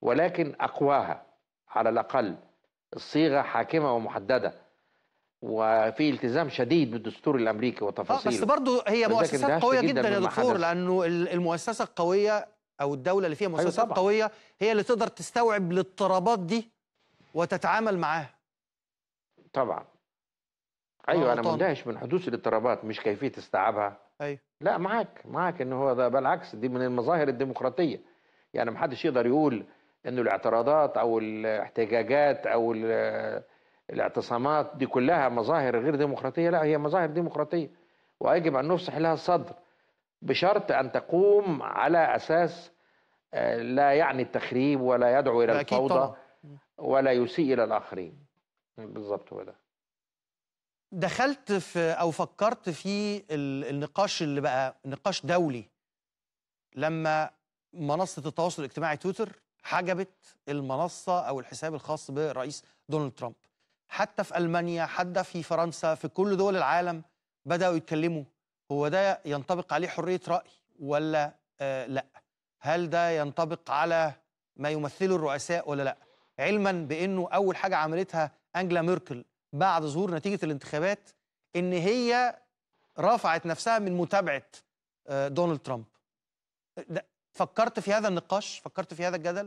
ولكن أقواها على الأقل الصيغة حاكمة ومحددة، وفي التزام شديد بالدستور الأمريكي وتفاصيله. بس برضه هي ولذلك مؤسسات اندهشت قوية جدا جدا يا مما دكتور، حدث. لأنه المؤسسة القوية أو الدولة اللي فيها أيوة مؤسسات طبعا. قوية هي اللي تقدر تستوعب الاضطرابات دي وتتعامل معاها. طبعا. ولا أنا أيوة، أنا غلطان؟ مندهش من حدوث الاضطرابات مش كيفية استيعابها. أيوه. لا، معاك إن هو ده بالعكس، دي من المظاهر الديمقراطية. يعني محدش يقدر يقول إنه الاعتراضات أو الاحتجاجات أو الاعتصامات دي كلها مظاهر غير ديمقراطية. لا، هي مظاهر ديمقراطية ويجب أن نفسح لها الصدر، بشرط أن تقوم على أساس لا يعني التخريب ولا يدعو إلى ده أكيد الفوضى طبعا. ولا يسيء إلى الآخرين. بالظبط هو ده. دخلت في أو فكرت في النقاش اللي بقى نقاش دولي لما منصة التواصل الاجتماعي تويتر حجبت المنصة أو الحساب الخاص بالرئيس دونالد ترامب. حتى في ألمانيا، حتى في فرنسا، في كل دول العالم بدأوا يتكلموا، هو ده ينطبق عليه حرية رأي ولا لا؟ هل ده ينطبق على ما يمثله الرؤساء ولا لا؟ علما بأنه أول حاجة عملتها أنجلا ميركل بعد ظهور نتيجة الانتخابات إن هي رفعت نفسها من متابعة دونالد ترامب. فكرت في هذا النقاش؟ فكرت في هذا الجدل؟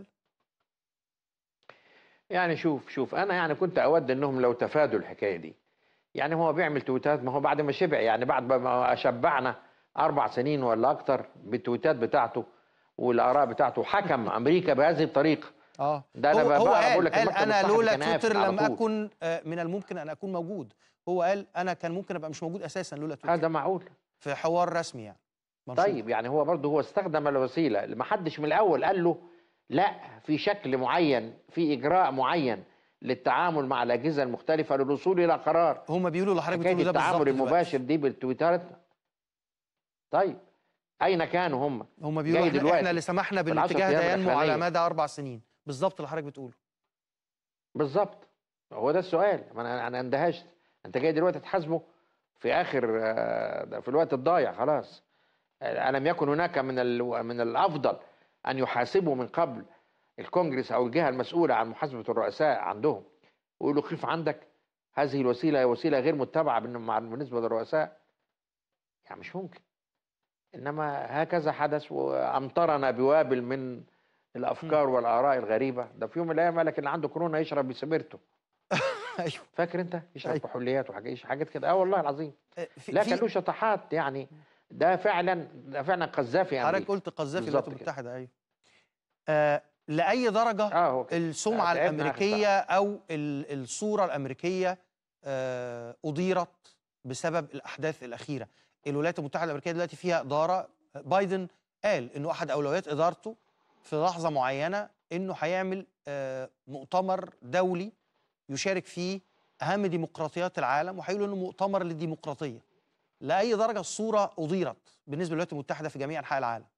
يعني شوف أنا يعني كنت أود أنهم لو تفادوا الحكاية دي. يعني هو بيعمل تويتات، ما هو بعد ما شبع، يعني بعد ما شبعنا 4 سنين ولا أكتر بالتويتات بتاعته والآراء بتاعته، حكم أمريكا بهذه الطريقة. ده أنا هو بقرا بقول قال لك المكتب انا الصحفي لولا كان قافل تويتر على لم طول. اكن من الممكن ان اكون موجود. هو قال انا كان ممكن ابقى مش موجود اساسا لولا تويتر. هذا معقول؟ في حوار رسمي يعني منشور. طيب يعني هو برضه هو استخدم الوسيله، ما حدش من الاول قال له لا، في شكل معين، في اجراء معين للتعامل مع الاجهزه المختلفه للوصول الى قرار. هم بيقولوا اللي حضرتك حكايه بتقوله ده التعامل بالظبط المباشر دلوقتي. دي بالتويترات. طيب اين كانوا هم؟ هم بيقولوا جاي احنا اللي دلوقتي سمحنا في العشر بالاتجاه ده ايام ينمو على الاخرانيه. مدى 4 سنين. بالظبط اللي حضرتك بتقوله. بالظبط. هو ده السؤال. ما انا اندهشت. انت جاي دلوقتي تحاسبه في اخر في الوقت الضايع خلاص. ألم يكن هناك من الأفضل أن يحاسبوا من قبل الكونجرس أو الجهة المسؤولة عن محاسبة الرؤساء عندهم، ويقولوا خف عندك، هذه الوسيلة هي وسيلة غير متبعة بالنسبة للرؤساء؟ يعني مش ممكن. إنما هكذا حدث وأمطرنا بوابل من الأفكار والآراء الغريبة. ده في يوم من الأيام قال لك اللي عنده كورونا يشرب بسبيرتو. ايوه. فاكر أنت؟ يشرب ايوه. كحوليات حاجات كده. والله العظيم. في لا، كان في له شطحات يعني. ده فعلا قذافي حضرتك أمريكا. قلت قذافي الولايات بالظبط كده. المتحده. ايوه. لأي درجة هو كده. السمعة تعبنا آخر ساعة. الأمريكية أو الصورة الأمريكية أضيرت بسبب الأحداث الأخيرة؟ الولايات المتحدة الأمريكية دلوقتي فيها إدارة. بايدن قال إنه أحد أولويات إدارته في لحظة معينة إنه هيعمل مؤتمر دولي يشارك فيه أهم ديمقراطيات العالم، وهيقولوا إنه مؤتمر للديمقراطية. لأي درجة الصورة أضيرت بالنسبة للولايات المتحدة في جميع أنحاء العالم؟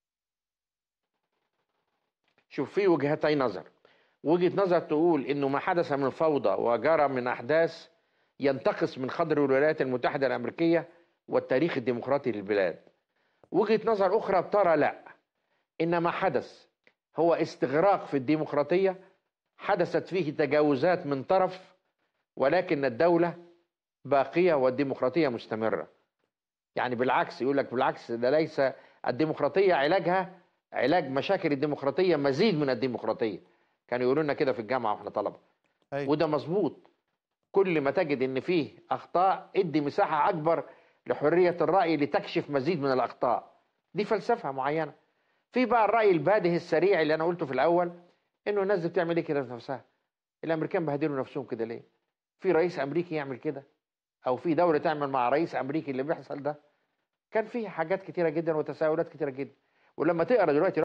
شوف، في وجهتي نظر. وجهة نظر تقول إنه ما حدث من فوضى وجرى من أحداث ينتقص من قدر الولايات المتحدة الأمريكية والتاريخ الديمقراطي للبلاد. وجهة نظر أخرى بترى لا، إن ما حدث هو استغراق في الديمقراطية، حدثت فيه تجاوزات من طرف، ولكن الدولة باقية والديمقراطية مستمرة. يعني بالعكس، يقول لك بالعكس، ده ليس الديمقراطية علاجها علاج مشاكل الديمقراطية مزيد من الديمقراطية. كانوا يقولوا لنا كده في الجامعة واحنا طلبة. أيوه. وده مظبوط. كل ما تجد ان فيه اخطاء ادي مساحة اكبر لحرية الرأي لتكشف مزيد من الاخطاء. دي فلسفة معينة. في بقى الرأي الباده السريع اللي انا قلته في الاول، انه الناس دي بتعمل ايه كده في نفسها؟ الامريكان بهدلوا نفسهم كده ليه؟ في رئيس امريكي يعمل كده؟ او في دولة تعمل مع رئيس امريكي اللي بيحصل ده؟ كان فيه حاجات كتيرة جدا وتساؤلات كتيرة جدا. ولما تقرا دلوقتي